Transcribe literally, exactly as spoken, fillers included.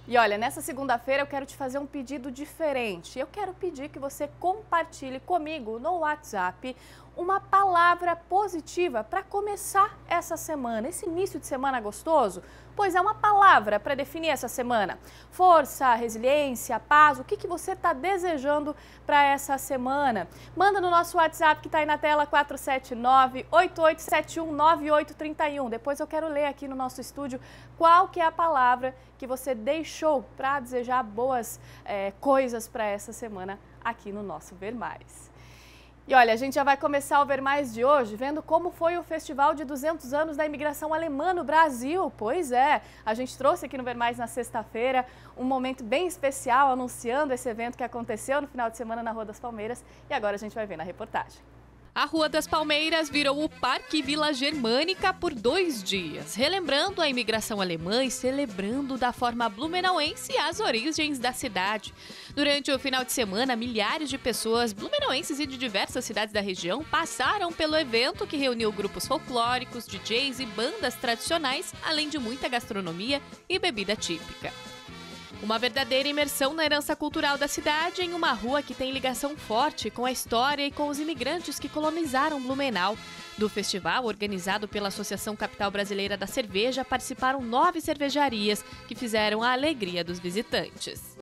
E olha, nessa segunda-feira eu quero te fazer um pedido diferente. Eu quero pedir que você compartilhe comigo no WhatsApp uma palavra positiva para começar essa semana, esse início de semana gostoso. Pois é, uma palavra para definir essa semana. Força, resiliência, paz, o que, que você está desejando para essa semana? Manda no nosso WhatsApp que está aí na tela, quatro sete nove, oito oito sete um, nove oito três um. Depois eu quero ler aqui no nosso estúdio qual que é a palavra que você deixou para desejar boas é, coisas para essa semana aqui no nosso Ver Mais. E olha, a gente já vai começar o Ver Mais de hoje vendo como foi o Festival de duzentos anos da imigração alemã no Brasil. Pois é, a gente trouxe aqui no Ver Mais na sexta-feira um momento bem especial anunciando esse evento que aconteceu no final de semana na Rua das Palmeiras e agora a gente vai ver na reportagem. A Rua das Palmeiras virou o Parque Vila Germânica por dois dias, relembrando a imigração alemã e celebrando da forma blumenauense as origens da cidade. Durante o final de semana, milhares de pessoas blumenauenses e de diversas cidades da região passaram pelo evento que reuniu grupos folclóricos, D Js e bandas tradicionais, além de muita gastronomia e bebida típica. Uma verdadeira imersão na herança cultural da cidade em uma rua que tem ligação forte com a história e com os imigrantes que colonizaram Blumenau. Do festival, organizado pela Associação Capital Brasileira da Cerveja, participaram nove cervejarias que fizeram a alegria dos visitantes.